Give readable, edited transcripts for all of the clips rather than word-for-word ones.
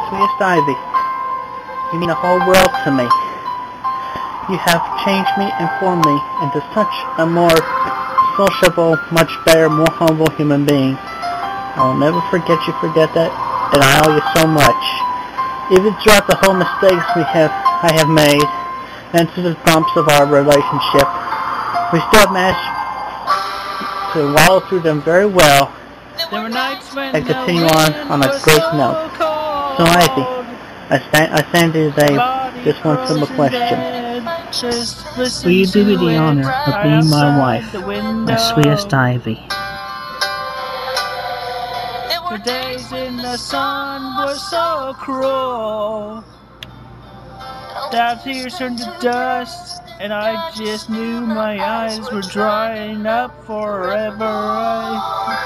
sweetest Ivy. You mean the whole world to me. You have changed me and formed me into such a more sociable, much better, more humble human being. I will never forget that, and I owe you so much. Even throughout the whole mistakes I have made, and through the bumps of our relationship, we still managed to wallow through them very well, There were nights when and continue on a great note. So Ivy, I stand here today just one simple question. Will you do me the honor of being my wife, my sweetest Ivy? The days in the sun were so cruel. That tears turned to dust, and I just knew my eyes were drying up forever.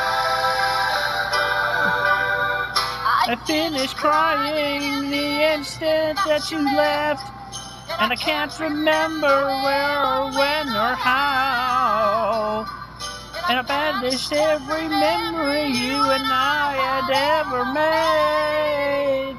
I finished crying the instant that you left, and I can't remember where or when or how. And I banished every memory you and I had ever made.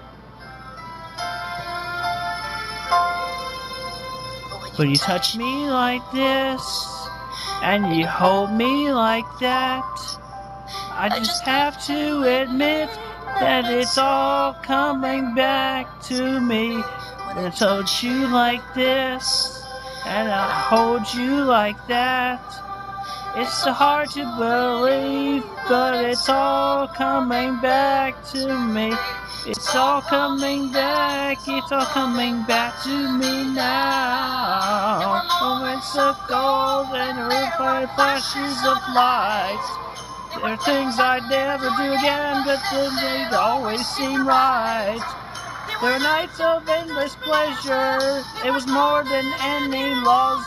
When you touch me like this, and you hold me like that, I just have to admit that it's all coming back to me. When I touch you like this, and I hold you like that, it's so hard to believe, but it's all coming back to me. It's all coming back to me now. Moments of gold and flashes of light. There are things I'd never do again, but then they'd always seem right. There are nights of endless pleasure. It was more than any laws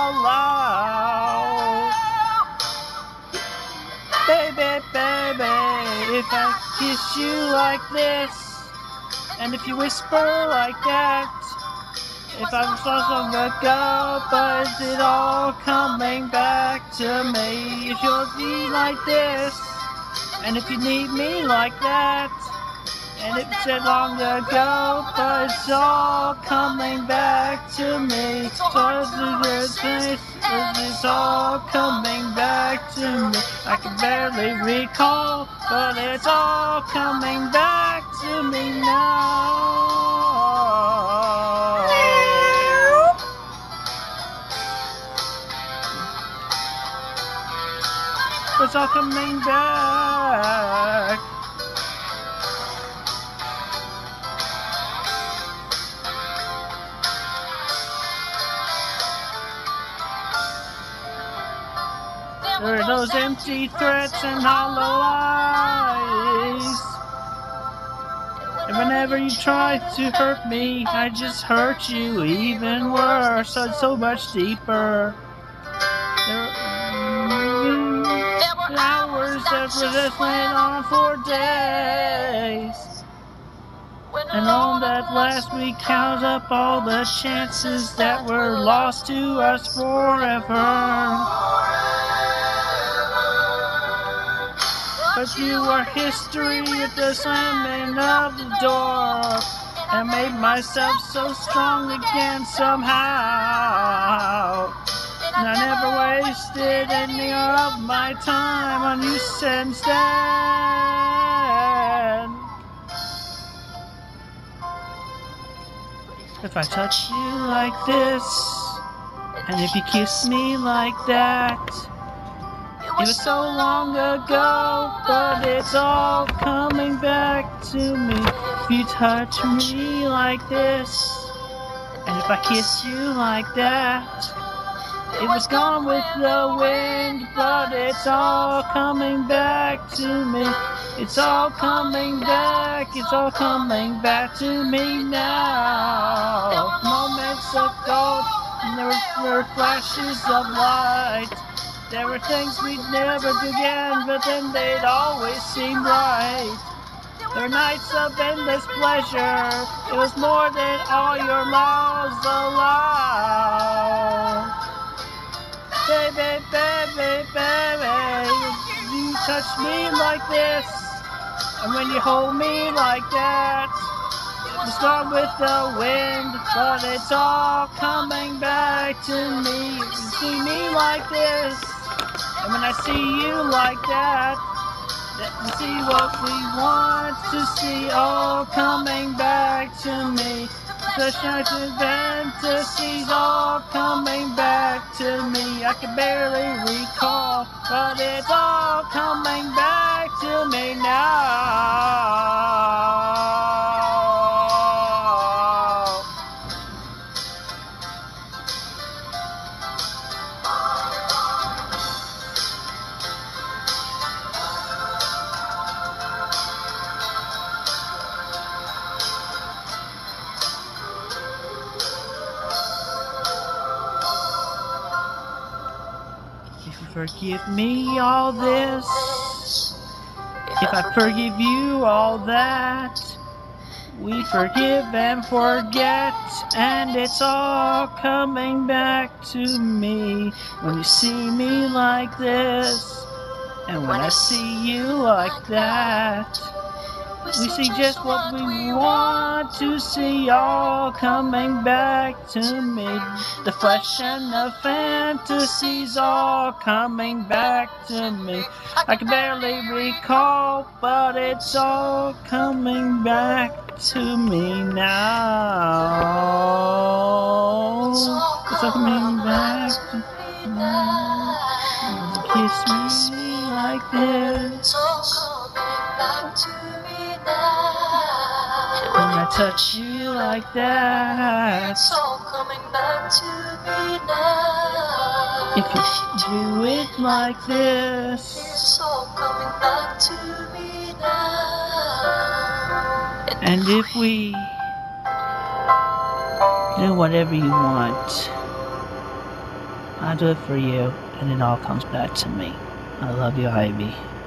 allow. Baby, baby, if I kiss you like this, and if you whisper like that, if I was lost long ago, but is it all coming back to me? If you'll be like this, and if you need me like that, and it was said long ago, but it's all coming back to me. So it's all coming back to me. I can barely recall, but it's all coming back to me now. It's all coming back. There are those empty threats and hollow lies. And whenever you try to hurt me, I just hurt you even worse, so much deeper. There were hours that just went on for days. And on that last we count up all the chances that were lost to us forever. But you are history at the slamming of the door, and made myself so strong again somehow. And I never wasted any of my time on you since then. If I touch you like this, and if you kiss me like that, it was so long ago, but it's all coming back to me. If you touch me like this, and if I kiss you like that, it was gone with the wind, but it's all coming back to me. It's all coming back to me now. Moments of gold, and there were flashes of light. There were things we'd never do again, but then they'd always seem right. There were nights of endless pleasure. It was more than all your laws allow. Baby, baby, baby, you touch me like this, And when you hold me like that, it's gone with the wind, but it's all coming back to me. You see me like this, and when I see you like that, let's see what we want to see all coming back to me. The shining fantasies all coming back to me. I can barely recall, but it's all coming back to me now. If you forgive me all this, if I forgive you all that, we forgive and forget, and it's all coming back to me. When you see me like this, and when I see you like that, we see just what we want to see all coming back to me. The flesh and the fantasies all coming back to me. I can barely recall, but it's all coming back to me now. It's all coming back to me now. Kiss me like this. When I touch you like that, it's all coming back to me now. If you do it like this, it's all coming back to me now. And if we do whatever you want, I'll do it for you, and it all comes back to me. I love you, Ivy.